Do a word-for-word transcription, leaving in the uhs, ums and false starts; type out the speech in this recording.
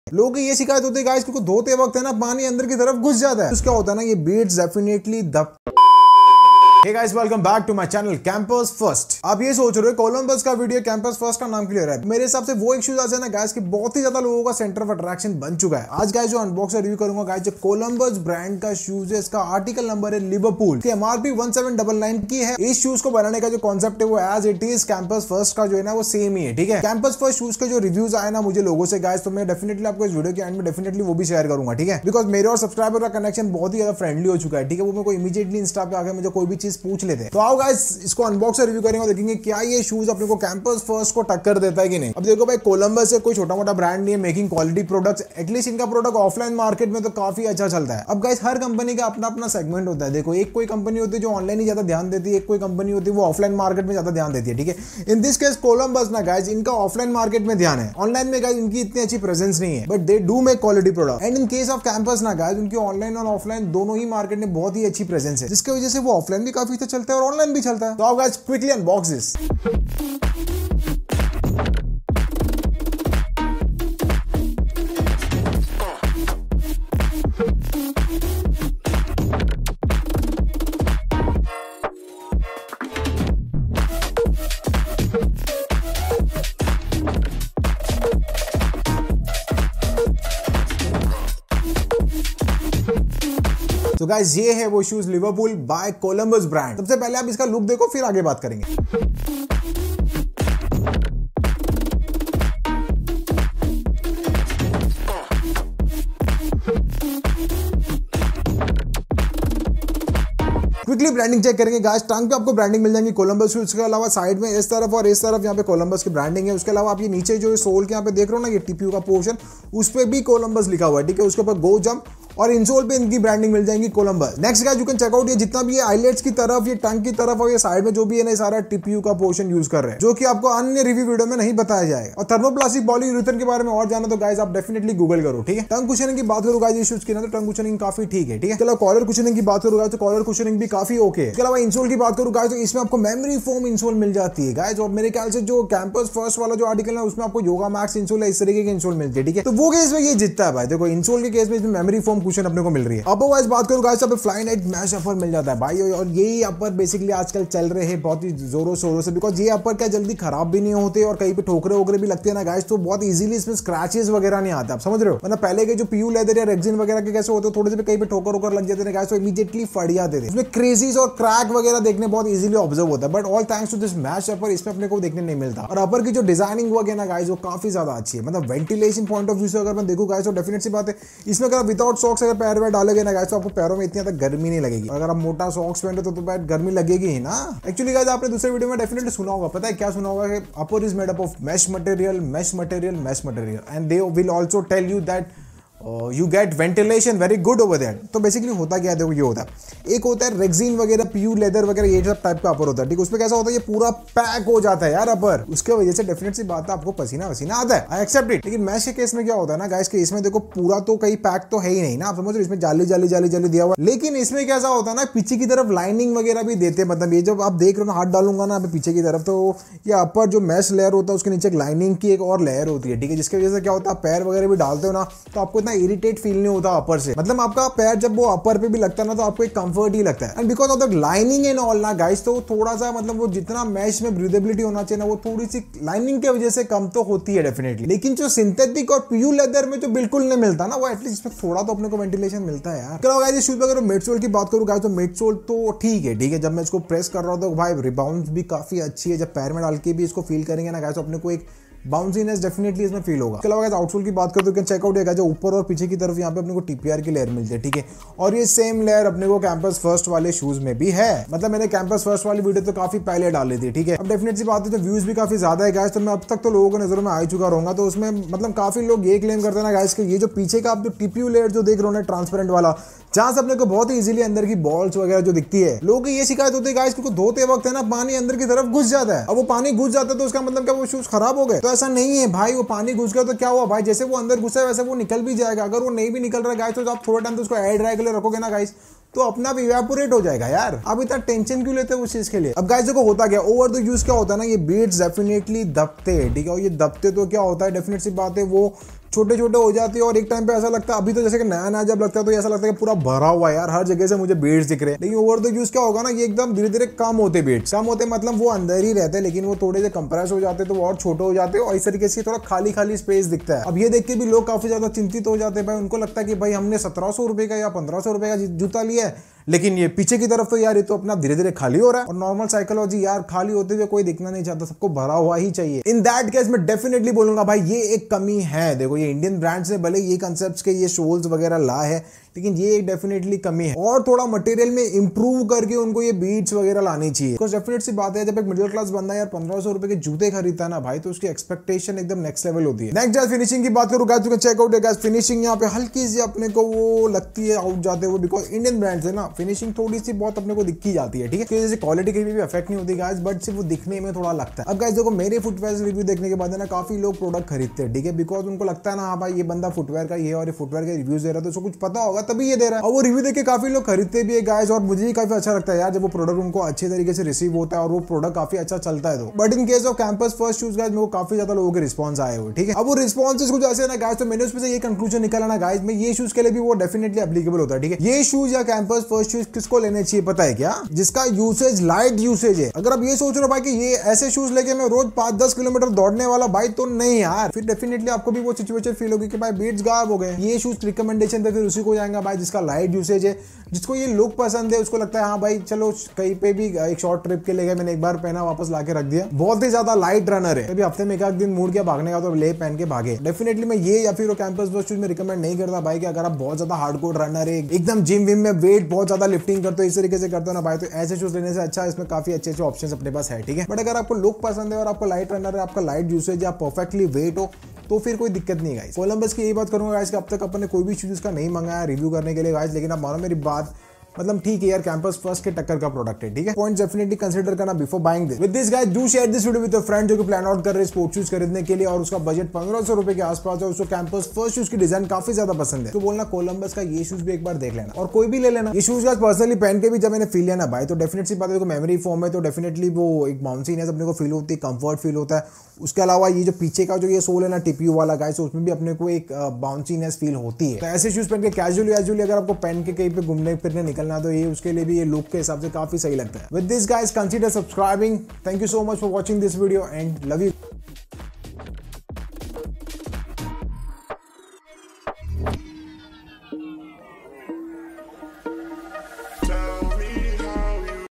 लोगों की ये शिकायत होती है गाइस, क्योंकि धोते वक्त है ना पानी अंदर की तरफ घुस जाता है। उसका होता है ना ये beats definitely dub. Hey guys, welcome back to my channel Campus First। आप ये सोच रहे हो कोलंबस का वीडियो कैंपस फर्स्ट का नाम क्लियर है। मेरे हिसाब से वो एक शूज आज है ना गाइस कि बहुत ही ज्यादा लोगों का सेंटर ऑफ अट्रैक्शन बन चुका है। आज गाइस जो अनबॉक्स रिव्यू करूंगा गाइस जो कोलंबस ब्रांड का शूज है, इसका आर्टिकल नंबर है लिवरपूल की MRP one seven double nine की है। इस शूज को बनाने का जो कॉन्सेप्ट है वो as it is campus first का जो है ना वो सेम ही है, ठीक है। कैंपस फर्स्ट शूज के जो रिव्यूज आए ना मुझे लोगों से गाइस, तो मैं डेफिनेटली आपको इस वीडियो के एंड में डेफिनेटली वो भी शेयर करूंगा, ठीक है। बिकॉज मेरे और सब्सक्राइबर का कनेक्शन बहुत ही ज्यादा फ्रेंडली हो चुका है, ठीक है। वो मेरे को इमीडिएटली इंस्टा पे आकर मुझे कोई भी चीज पूछ लेते हैं। तो आओ गाइस इसको अनबॉक्स रिव्यू करेंगे और देखेंगे क्या ये शूज अपने को कैंपस फर्स्ट को टक्कर देता है कि नहीं। अब देखो भाई, कोलंबस है कोई छोटा मोटा ब्रांड नहीं है, मेकिंग क्वालिटी प्रोडक्ट्स। एटलीस्ट इनका प्रोडक्ट ऑफलाइन मार्केट में तो काफी अच्छा चलता है। अब गाइस हर कंपनी का अपना अपना सेगमेंट होता है। देखो एक कोई कंपनी होती है जो ऑनलाइन ही ज्यादा ध्यान देती है, एक कोई कंपनी होती है वो ऑफलाइन मार्केट में ज्यादा ध्यान देती है, ठीक है। इन दिस केस कोलंबस ना गाइस इनका ऑफलाइन मार्केट में ध्यान है, ऑनलाइन में गाइस इनकी इतनी अच्छी प्रेजेंस नहीं है, but they do make quality product. And in case of campus ना गाइस उनकी ऑनलाइन और ऑफलाइन दोनों ही मार्केट में बहुत ही अच्छी प्रेजेंस है, जिसकी वजह से वो ऑफलाइन भी काफी अच्छा चलता है और ऑनलाइन भी चलता है। तो आओ गाइस क्विकली अनबॉक्स दिस। तो गाइस ये है वो shoes Liverpool by Columbus brand. सबसे पहले आप इसका लुक देखो, फिर आगे बात करेंगे। क्विकली ब्रांडिंग चेक करेंगे गाइस। टंग पे आपको ब्रांडिंग मिल जाएगी कोलंबस शूज के अलावा साइड में इस तरफ और इस तरफ यहाँ पे कोलंबस की ब्रांडिंग है। उसके अलावा आप ये नीचे जो सोल के यहाँ पे देख रहे हो ना ये टीपीयू का पोर्शन, उस पे भी कोलंबस लिखा हुआ है, ठीक है। उसके ऊपर गो जंप और इंसोल पे इनकी ब्रांडिंग मिल जाएगी Columbus. Next guys you can check out ये जितना भी ये आईलेट्स की तरफ, ये टंग की तरफ और ये साइड में जो भी है ना सारा टीपीयू का पोर्शन यूज कर रहे हैं, जो कि आपको अन्य रिव्यू वीडियो में नहीं बताया जाएगा। और थर्मोप्लास्टिक पॉलीयूरेथन के बारे में और जाना तो गाइस आप डेफिनेटली गूगल करो, ठीक है। टंग कुशनिंग की बात करूँ गाइस इस शूज की ना तो टंग कुशनिंग काफी ठीक है, ठीक है। चलो कॉलर कुशनिंग की बात करूँ गाइस तो कॉलर कुशनिंग भी काफी ओके है। इसके अलावा इंसोल की बात करूँ गाइस तो इसमें आपको मेमोरी फोम इंसोल मिल जाती है गाइस। और मेरे ख्याल से जो कैंपस फर्स्ट वाला जो आर्टिकल है उसमें आपको योगा मैक्स इंसोल है, इस तरीके के इंसोल मिलते हैं, ठीक है। तो वो केस में ये जीतता है भाई। देखो इंसोल के केस में इसमें मेमोरी फोम कुशन अपने को मिल रही है। अब वाइज बात करूं गाइस अब फ्लाई नाइट मैश अपर मिल जाता है भाई, और यही अपर बेसिकली आजकल चल रहे हैं बहुत ही जोरों शोरों से। बिकॉज ये अपर क्या जल्दी खराब भी नहीं होते और कहीं पे ठोकरे वोकरे भी लगते हैं ना गाइस, तो बहुत इजीली इसमें स्क्रैचेस वगैरह नहीं आते, आप समझ रहे हो। मतलब पहले के जो पीयू लेदर या रेक्सिन वगैरह के कैसे होते हैं, थोड़े से कहीं पे ठोकर वोकर लग जाते हैं गाइस तो इमीडिएटली फट जाते थे। इसमें क्रेजीज और क्रैक वगैरह देखने बहुत इजीली ऑब्जर्व होता है, but all thanks to this mesh upper इसमें अपने को देखने नहीं मिलता। और अपर की जो डिजाइनिंग वर्क है ना गाइस वो काफी ज्यादा अच्छी है। मतलब वेंटिलेशन पॉइंट ऑफ व्यू से अगर मैं देखूं गाइस तो डेफिनेट सी बात है इसमें अगर विदाउट सॉक्स अगर पैर में डालोगे ना गाइस तो आपको पैरों में इतनी गर्मी नहीं लगेगी। अगर आप मोटा सॉक्स पहनते तो, तो बैठ गर्मी लगेगी ही ना। एक्चुअली गाइस आपने दूसरे वीडियो में डेफिनेटली सुना होगा, पता है क्या सुना होगा कि upper is made up of mesh material mesh material mesh material and they will also tell you that you get ventilation very good over that. तो बेसिकली होता क्या है, देखो ये होता है एक होता है रेक्सिन वगैरह पीयू लेदर वगैरह ये सब टाइप का अपर होता है, ठीक है। उसमें कैसा होता है ये पूरा पैक हो जाता है यार अपर, उसके वजह से डेफिनेट सी बात है आपको पसीना वसीना आता है, आई एक्सेप्ट इट। लेकिन मैश के केस में क्या होता है ना गाइस कि इसमें देखो पूरा तो कहीं पैक तो है ही नहीं ना, आप समझ रहे हो। इसमें जाली जाली जाली जाली दिया हुआ, लेकिन इसमें कैसा होता है ना पीछे की तरफ लाइनिंग वगैरह भी देते हैं। मतलब ये जब आप देख रहे हो ना हाथ डालूंगा ना पीछे की तरफ तो ये अपर जो मैश लेयर होता है उसके नीचे एक लाइनिंग की एक और लेयर होती है, ठीक है। जिसकी वजह से क्या होता है पैर वगैरह भी डालते हो ना तो आपको इतना इरिटेट फील नहीं होता अपर से। मतलब आपका पैर जब वो अपर पे भी लगता है ना तो आपको एक कंफर्ट ही लगता है। And because of the lining and all ना गाइस तो थोड़ा सा मतलब वो जितना मैश में ब्रीदेबिलिटी होना चाहिए ना वो थोड़ी सी लाइनिंग की वजह से कम तो होती है डेफिनेटली। लेकिन जो सिंथेटिक और पीयू लेदर में जो बिल्कुल नहीं मिलता ना वो एटलीस्ट इसमें थोड़ा तो अपने को वेंटिलेशन मिलता है यार। चलो गाइस इस शूज अगर मिडसोल की बात करूं गाइस तो मिडसोल तो ठीक है, ठीक है। जब मैं इसको प्रेस कर रहा हूं तो भाई रिबाउंड भी काफी अच्छी है। जब पैर में डाल के भी इसको फील करेंगे ना गाइस तो अपने को एक बाउंसीनेस डेफिनेटली इसमें फील होगा। इसके अलावा गाइस आउटसोल की बात करते हो कैन चेक आउट है जो ऊपर और पीछे की तरफ यहाँ पे अपने को टीपीआर की लेयर मिलती है, ठीक है। और ये सेम लेयर अपने को कैंपस फर्स्ट वाले शूज में भी है। मतलब मैंने कैंपस फर्स्ट वाली वीडियो तो काफी पहले डाली थी, ठीक है। अब डेफिनेट सी बात है तो व्यूज भी काफी ज्यादा है गाइस, तो मैं अब तक तो लोगों को नजरों में आ चुका रहूंगा। तो उसमें मतलब काफी लोग ये क्लेम करते हैं ना गाइस कि ये जो पीछे का आप जो टीपीयू लेयर जो देख रहे हो ना ट्रांसपेरेंट वाला, जहां से अपने को बहुत ही इजीली अंदर की बॉल्स वगैरह जो दिखती है, लोगों की ये शिकायत होती है गाइस क्योंकि धोते वक्त है ना पानी अंदर की तरफ घुस जाता है। अब वो पानी घुस जाता है तो उसका मतलब क्या वो शूज खराब हो गए? तो ऐसा नहीं है भाई, वो पानी घुस गया तो क्या हुआ भाई, जैसे वो अंदर घुसा है वैसे वो निकल भी जाएगा। अगर वो नहीं भी निकल रहा है गाइस तो आप थोड़ा टाइम तो उसको एयर ड्राई के लिए रखोगे ना गाइस तो अपना आप इवेपोरेट हो जाएगा यार। अब इतना टेंशन क्यों लेते हो उस चीज के लिए? अब गाइस देखो होता क्या ओवर द यूज क्या होता है ना, ये बीट्स डेफिनेटली दबते हैं, ठीक है। और ये दबते तो क्या होता है डेफिनेट सी बात है वो छोटे छोटे हो जाते हैं और एक टाइम पे ऐसा लगता है, अभी तो जैसे कि नया नया जब लगता है तो ऐसा लगता है कि पूरा भरा हुआ है यार, हर जगह से मुझे बीड्स दिख रहे हैं। लेकिन ओवर द यूज क्या होगा ना, ये एकदम धीरे धीरे कम होते बीड्स, कम होते मतलब वो अंदर ही रहते हैं, लेकिन वो थोड़े से कंप्रेस हो जाते तो और छोटे हो जाते और इस तरीके से थोड़ा खाली खाली स्पेस दिखता है। अब ये देख के भी लोग काफी ज्यादा चिंतित हो जाते हैं भाई, उनको लगता है कि भाई हमने सत्रह सौ रुपए का या पंद्रह सौ रुपए का जूता लिया है, लेकिन ये पीछे की तरफ तो यार ये तो अपना धीरे धीरे खाली हो रहा है। और नॉर्मल साइकोलॉजी यार, खाली होते हुए कोई दिखना नहीं चाहता, सबको भरा हुआ ही चाहिए। इन दैट केस मैं डेफिनेटली बोलूंगा भाई ये एक कमी है। देखो ये इंडियन ब्रांड्स ने भले ये कंसेप्ट्स के ये सोल्स वगैरह ला है, लेकिन ये एक डेफिनेटली कमी है और थोड़ा मटेरियल में इंप्रूव करके उनको ये बीट्स वगैरह लानी चाहिए। बिकॉज डेफिनेट सी बात है, जब एक मिडिल क्लास बंदा यार पंद्रह सौ रुपए के जूते खरीदता है ना भाई, तो उसकी एक्सपेक्टेशन एकदम नेक्स्ट लेवल होती है। नेक्स्ट फिनिशिंग की बात करूं गाइस, चेकआउट है फिनिशिंग यहाँ पे हल्की सी अपने को वो लगती है आउट जाते हुए, बिकॉज इंडियन ब्रांड्स है ना, फिनिशिंग थोड़ी सी बहुत अपने को दिखी जाती है। ठीक है, जैसे क्वालिटी की भी अफेक्ट नहीं होती गाइस, बट सिर्फ वो दिखने में थोड़ा लगता है। अब गाइस देखो मेरे फुटवेयर रिव्यू देखने के बाद ना काफी लोग प्रोडक्ट खरीदते हैं, ठीक है, बिकॉज उनको लगता है ना हाँ भाई ये बंदा फुटवेयर का ये है और ये फुटवेयर के रिव्यूज दे रहा है, तो उसको कुछ पता होगा तभी ये दे रहा है। और वो रिव्यू देख के काफी लोग खरीदते भी है गाइस, और मुझे भी काफी अच्छा लगता है यार जब वो प्रोडक्ट उनको अच्छे तरीके से रिसीव होता है और वो प्रोडक्ट काफी अच्छा चलता है। तो but in case of campus first shoes guys, मेरे को काफी ज्यादा लोगों के रिस्पॉन्स आए हुए। ठीक है, अब वो रिस्पॉन्सेस कुछ ऐसे ना गाइस, तो मैंने उसमें से ये कंक्लूजन निकाला ना गाइस, में ये शूज के लिए भी वो डेफिनेटली एप्लीकेबल होता है। ठीक है, ये शूज या कैंपस फर्स्ट शूज किसको लेने चाहिए पता है क्या? जिसका यूसेज लाइट यूसेज है। अगर आप ये सोच रहे हो भाई कि ये ऐसे शूज लेके मैं रोज पांच दस किलोमीटर दौड़ने वाला भाई, तो नहीं यार, फिर डेफिनेटली आपको भी वो सिचुएशन फील होगी कि भाई बीट्स गायब हो गए। ये शूज रिकमेंडेशन पे फिर उसी को जाएगा भाई जिसका लाइट यूसेज है, जिसको ये लुक पसंद है, उसको लगता है हाँ भाई चलो कहीं पे भी एक शॉर्ट ट्रिप के लिए गए, मैंने एक बार पहना वापस लाके रख दिया, बहुत ही ज्यादा लाइट रनर है, अभी हफ्ते में एक दिन मूड किया भागने का तो ले पहन के भागे। डेफिनेटली मैं ये या फिर वो कैंपस बस शूज में रिकमेंड नहीं करता भाई कि अगर आप बहुत ज्यादा हार्डकोर रनर है, एकदम जिम विम में वेट बहुत ज्यादा लिफ्टिंग करते हो, इस तरीके से करते हो ना भाई, तो ऐसे शूज लेने से अच्छा इसमें काफी अच्छे अच्छे ऑप्शंस अपने पास है। ठीक है, बट अगर आपको लुक पसंद है और आपको लाइट रनर है, आपका लाइट यूसेज या परफेक्टली वेट हो, तो फिर कोई दिक्कत नहीं गाइस। कोलंबस की यही बात करूंगा गाइस कि अब तक अपन ने कोई भी शूज का नहीं मंगाया रिव्यू करने के लिए गाइस, लेकिन आप मानो मेरी बात, मतलब ठीक है यार कैंपस फर्स्ट के टक्कर का प्रोडक्ट है। ठीक है, पॉइंट्स डेफिनेटली कंसीडर करना before buying this. With this guys do share this video with your friend जो कि प्लान आउट कर रहे हैं स्पोर्ट्स शूज खरीदने के लिए और उसका बजट पंद्रह सौ रुपए के आसपास है, उसको कैंपस फर्स्ट शूज की डिजाइन काफी ज्यादा पसंद है, तो बोलना कोलंबस का ये शूज भी एक बार देख लेना और कोई भी ले लेना। ये शूज गाइस पर्सनली पहन के भी जब मैंने फील लिया ना भाई, तो डेफिनेटली बात है, मेमोरी फॉर्म है तो डेफिनेटली वो एक बाउंसीनेस अपने को फील होती है, कंफर्ट फील होता है। उसके अलावा ये जो पीछे का जो ये सोल है ना टीपीयू वाला गाइस, उसमें भी अपने को एक बाउंसीनेस फील होती है। तो ऐसे शूज पहन के कैजुअली कैजुअली अगर आपको पहन के कहीं पे घूमने फिरने निकलना, तो ये उसके लिए भी ये लुक के हिसाब से काफी सही लगता है। With this guys consider subscribing. Thank you so much for watching this video and love you.